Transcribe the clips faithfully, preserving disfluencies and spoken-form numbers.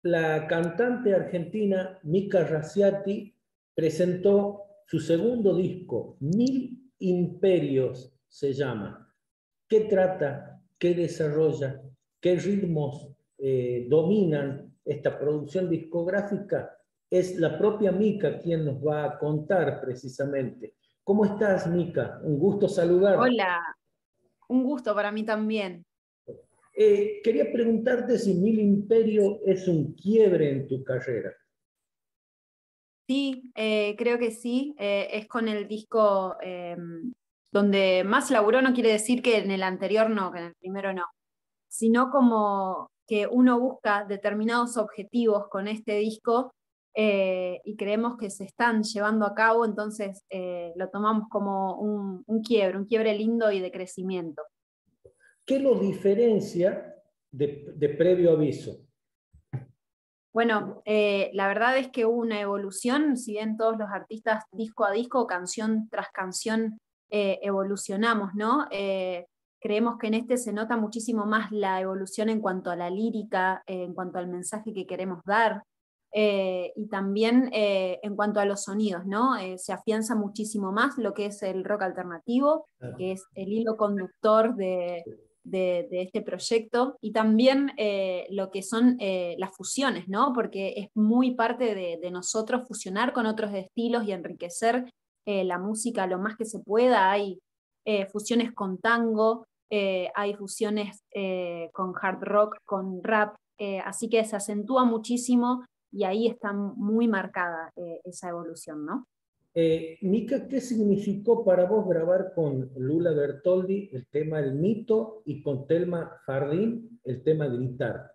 la cantante argentina Mica Raciati presentó su segundo disco, Mil Imperios se llama. ¿Qué trata? ¿Qué desarrolla? ¿Qué ritmos eh, dominan esta producción discográfica? Es la propia Mica quien nos va a contar precisamente. ¿Cómo estás, Mica? Un gusto saludarte. Hola, un gusto para mí también. Eh, quería preguntarte si Mil Imperio es un quiebre en tu carrera. Sí, eh, creo que sí. Eh, es con el disco eh, donde más laburó, no quiere decir que en el anterior no, que en el primero no, sino como que uno busca determinados objetivos con este disco eh, y creemos que se están llevando a cabo, entonces eh, lo tomamos como un, un quiebre, un quiebre lindo y de crecimiento. ¿Qué lo diferencia de, de Previo Aviso? Bueno, eh, la verdad es que hubo una evolución, si bien todos los artistas disco a disco, canción tras canción, eh, evolucionamos, ¿no? Eh, creemos que en este se nota muchísimo más la evolución en cuanto a la lírica, eh, en cuanto al mensaje que queremos dar, eh, y también eh, en cuanto a los sonidos, ¿no? Eh, se afianza muchísimo más lo que es el rock alternativo, que es el hilo conductor de de, de este proyecto, y también eh, lo que son eh, las fusiones, ¿no? Porque es muy parte de, de nosotros fusionar con otros estilos y enriquecer eh, la música lo más que se pueda. Hay eh, fusiones con tango, eh, hay fusiones eh, con hard rock, con rap, eh, así que se acentúa muchísimo y ahí está muy marcada eh, esa evolución, ¿no? Eh, Mica, ¿qué significó para vos grabar con Lula Bertoldi el tema El Mito y con Telma Fardín el tema Gritar?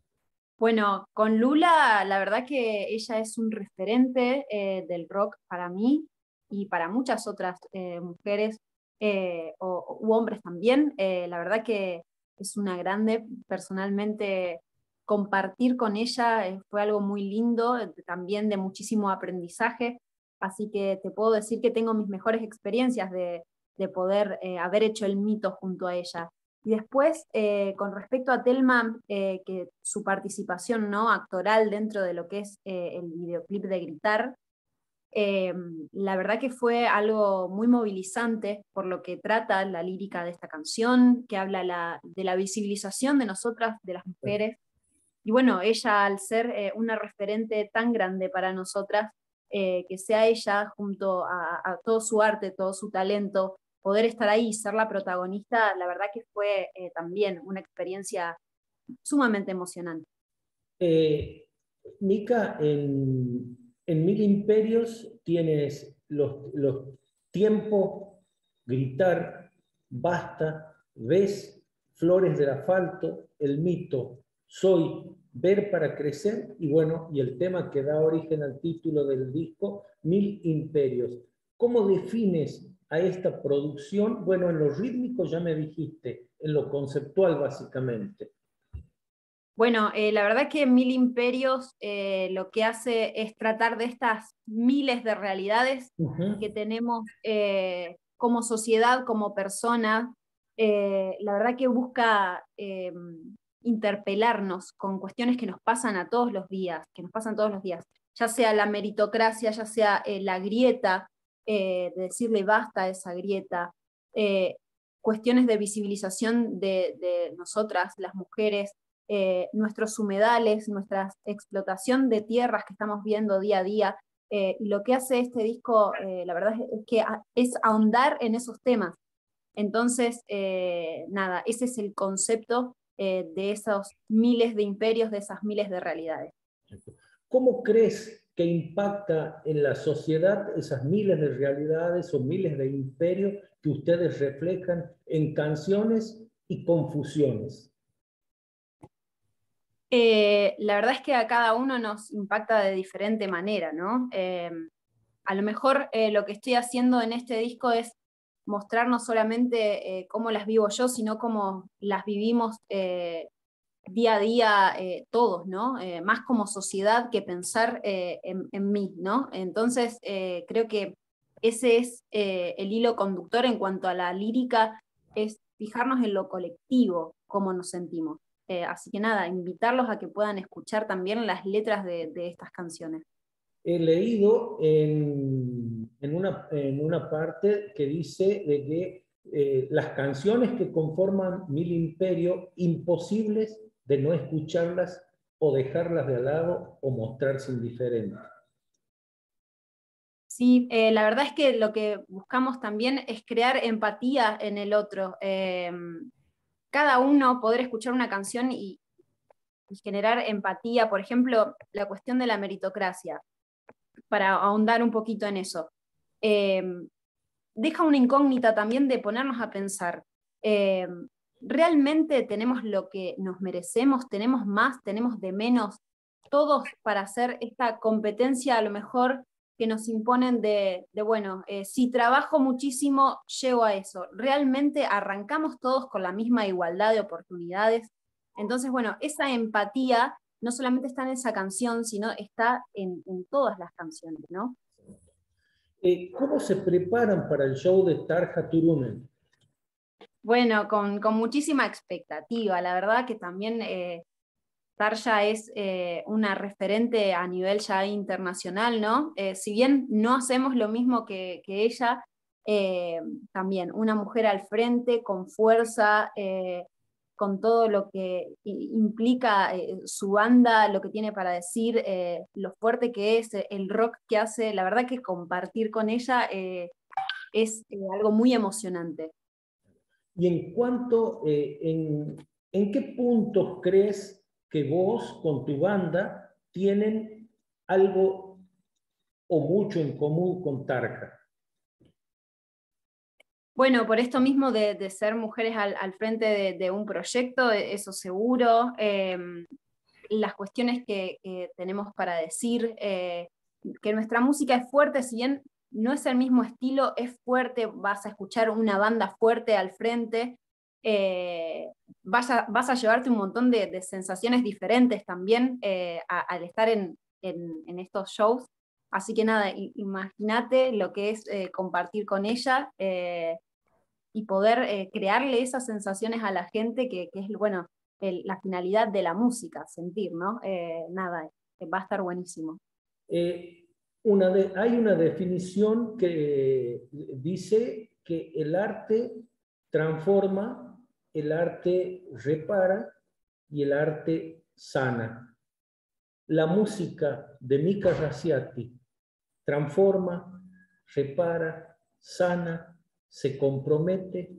Bueno, con Lula, la verdad que ella es un referente eh, del rock para mí y para muchas otras eh, mujeres eh, o, u hombres también. Eh, la verdad que es una grande. Personalmente, compartir con ella eh, fue algo muy lindo, eh, también de muchísimo aprendizaje. Así que te puedo decir que tengo mis mejores experiencias de, de poder eh, haber hecho el mito junto a ella. Y después, eh, con respecto a Telma, eh, que su participación, ¿no?, actoral dentro de lo que es eh, el videoclip de Gritar, eh, la verdad que fue algo muy movilizante por lo que trata la lírica de esta canción, que habla la, de la visibilización de nosotras, de las mujeres. Y bueno, ella al ser eh, una referente tan grande para nosotras, eh, que sea ella junto a, a todo su arte, todo su talento, poder estar ahí y ser la protagonista, la verdad que fue eh, también una experiencia sumamente emocionante. Eh, Mica, en, en Mil Imperios tienes los, los tiempos, gritar, basta, ves, flores del asfalto, el mito, soy, ver para crecer, y bueno, y el tema que da origen al título del disco, Mil Imperios. ¿Cómo defines a esta producción? Bueno, en lo rítmico ya me dijiste, en lo conceptual básicamente. Bueno, eh, la verdad que Mil Imperios eh, lo que hace es tratar de estas miles de realidades que Uh-huh. tenemos eh, como sociedad, como persona. Eh, la verdad que busca eh, interpelarnos con cuestiones que nos pasan a todos los días, que nos pasan todos los días, ya sea la meritocracia, ya sea eh, la grieta, eh, de decirle basta a esa grieta, eh, cuestiones de visibilización de, de nosotras, las mujeres, eh, nuestros humedales, nuestra explotación de tierras que estamos viendo día a día. Eh, y lo que hace este disco, eh, la verdad es que es ahondar en esos temas. Entonces, eh, nada, ese es el concepto eh, de esos miles de imperios, de esas miles de realidades. ¿Cómo crees que impacta en la sociedad esas miles de realidades o miles de imperios que ustedes reflejan en canciones y confusiones? Eh, la verdad es que a cada uno nos impacta de diferente manera, ¿no? Eh, a lo mejor eh, lo que estoy haciendo en este disco es mostrar no solamente eh, cómo las vivo yo, sino cómo las vivimos eh, día a día eh, todos, ¿no? Eh, más como sociedad que pensar eh, en, en, mí, ¿no? Entonces, eh, creo que ese es eh, el hilo conductor en cuanto a la lírica, es fijarnos en lo colectivo, cómo nos sentimos. Eh, así que nada, invitarlos a que puedan escuchar también las letras de, de estas canciones. He leído en, en, una, en una parte que dice de que eh, las canciones que conforman Mil Imperio, imposibles de no escucharlas o dejarlas de lado o mostrarse indiferente. Sí, eh, la verdad es que lo que buscamos también es crear empatía en el otro. Eh, cada uno poder escuchar una canción y, y generar empatía. Por ejemplo, la cuestión de la meritocracia, para ahondar un poquito en eso. Eh, deja una incógnita también de ponernos a pensar, eh, ¿realmente tenemos lo que nos merecemos? ¿Tenemos más? ¿Tenemos de menos? Todos para hacer esta competencia a lo mejor que nos imponen de, de bueno, eh, si trabajo muchísimo, llego a eso. ¿Realmente arrancamos todos con la misma igualdad de oportunidades? Entonces, bueno, esa empatía no solamente está en esa canción, sino está en, en todas las canciones, ¿no? Eh, ¿Cómo se preparan para el show de Tarja Turunen? Bueno, con, con muchísima expectativa. La verdad que también eh, Tarja es eh, una referente a nivel ya internacional, ¿no? Eh, si bien no hacemos lo mismo que, que ella, eh, también una mujer al frente, con fuerza, eh, con todo lo que implica eh, su banda, lo que tiene para decir, eh, lo fuerte que es, el rock que hace. La verdad que compartir con ella eh, es eh, algo muy emocionante. Y en cuanto, eh, en, ¿en qué puntos crees que vos con tu banda tienen algo o mucho en común con Tarja? Bueno, por esto mismo de, de ser mujeres al, al frente de, de, un proyecto, eso seguro, eh, las cuestiones que, que, tenemos para decir, eh, que nuestra música es fuerte, si bien no es el mismo estilo, es fuerte, vas a escuchar una banda fuerte al frente, eh, vas, a, vas a llevarte un montón de, de sensaciones diferentes también eh, a, al estar en, en, en estos shows. Así que nada, imagínate lo que es eh, compartir con ella eh, y poder eh, crearle esas sensaciones a la gente que, que es, bueno, el, la finalidad de la música, sentir, ¿no? Eh, nada, eh, va a estar buenísimo. Eh, una de, hay una definición que dice que el arte transforma, el arte repara y el arte sana. La música de Mika Raciati transforma, repara, sana, se compromete.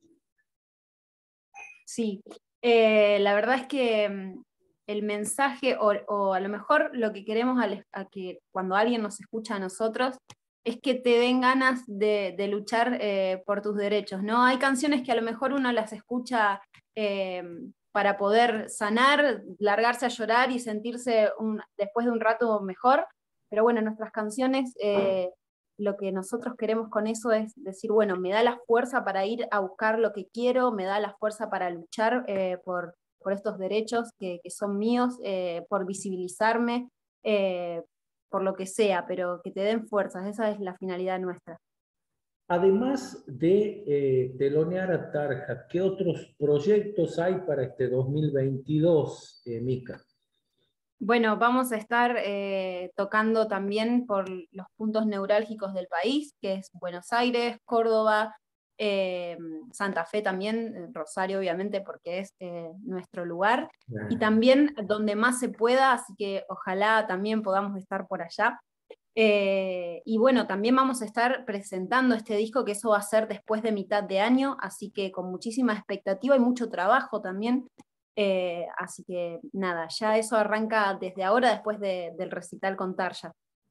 Sí, eh, la verdad es que mm, el mensaje, o, o, a lo mejor lo que queremos a, a que cuando alguien nos escucha a nosotros, es que te den ganas de, de luchar eh, por tus derechos, ¿no? Hay canciones que a lo mejor uno las escucha eh, para poder sanar, largarse a llorar y sentirse un, después de un rato mejor, pero bueno, nuestras canciones... Eh, lo que nosotros queremos con eso es decir, bueno, me da la fuerza para ir a buscar lo que quiero, me da la fuerza para luchar eh, por, por estos derechos que, que son míos, eh, por visibilizarme, eh, por lo que sea, pero que te den fuerzas, esa es la finalidad nuestra. Además de eh, telonear a Tarja, ¿qué otros proyectos hay para este dos mil veintidós, eh, Mika? Bueno, vamos a estar eh, tocando también por los puntos neurálgicos del país, que es Buenos Aires, Córdoba, eh, Santa Fe también, Rosario obviamente porque es eh, nuestro lugar, y también donde más se pueda, así que ojalá también podamos estar por allá. Eh, y bueno, también vamos a estar presentando este disco, que eso va a ser después de mitad de año, así que con muchísima expectativa y mucho trabajo también. Eh, así que nada, ya eso arranca desde ahora, después de, del recital con Tarja.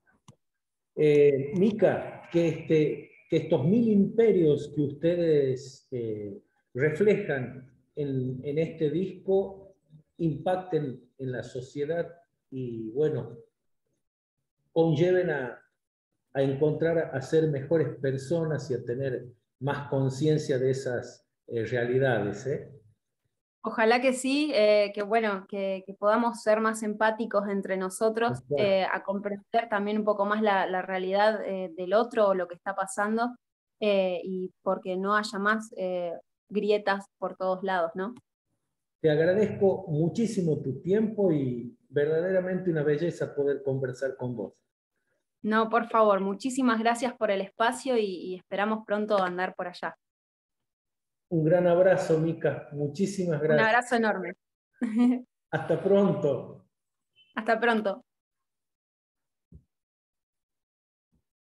Eh, Mika, que, este, que estos mil imperios que ustedes eh, reflejan en, en este disco impacten en la sociedad y, bueno, conlleven a, a encontrar, a ser mejores personas y a tener más conciencia de esas eh, realidades, ¿eh? Ojalá que sí, eh, que bueno, que, que, podamos ser más empáticos entre nosotros, eh, a comprender también un poco más la, la realidad eh, del otro o lo que está pasando, eh, y porque no haya más eh, grietas por todos lados, ¿no? te agradezco muchísimo tu tiempo y verdaderamente una belleza poder conversar con vos. No, por favor, muchísimas gracias por el espacio y, y esperamos pronto andar por allá. Un gran abrazo, Mica. Muchísimas Un gracias. abrazo enorme. Hasta pronto. Hasta pronto.